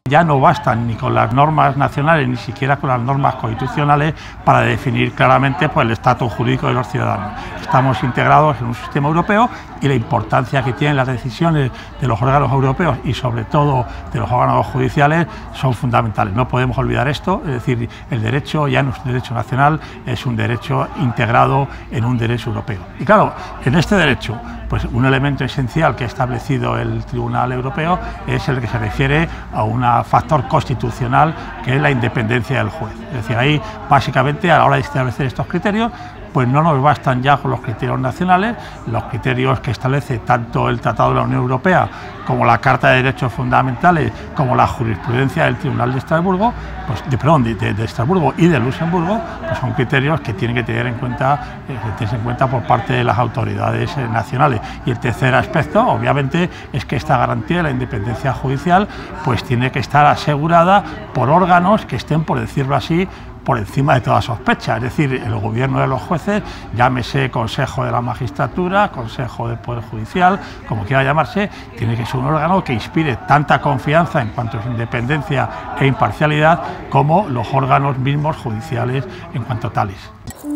Ya no bastan ni con las normas nacionales ni siquiera con las normas constitucionales para definir claramente pues, el estatus jurídico de los ciudadanos. Estamos integrados en un sistema europeo y la importancia que tienen las decisiones de los órganos europeos y sobre todo de los órganos judiciales son fundamentales. No podemos olvidar esto, es decir, el derecho ya no es un derecho nacional, es un derecho integrado en un derecho europeo. Y claro, en este derecho, pues un elemento esencial que ha establecido el Tribunal Europeo es el que se refiere a un factor constitucional que es la independencia del juez. Es decir, ahí básicamente a la hora de establecer estos criterios pues no nos bastan ya con los criterios nacionales, los criterios que establece tanto el Tratado de la Unión Europea como la Carta de Derechos Fundamentales, como la jurisprudencia del Tribunal de Estrasburgo, pues, de Estrasburgo y de Luxemburgo, pues son criterios que tienen que tener en cuenta, por parte de las autoridades nacionales. Y el tercer aspecto, obviamente, es que esta garantía de la independencia judicial pues tiene que estar asegurada por órganos que estén, por decirlo así, por encima de toda sospecha, es decir, el gobierno de los jueces, llámese Consejo de la Magistratura, Consejo del Poder Judicial, como quiera llamarse, tiene que ser un órgano que inspire tanta confianza en cuanto a su independencia e imparcialidad como los órganos mismos judiciales en cuanto a tales.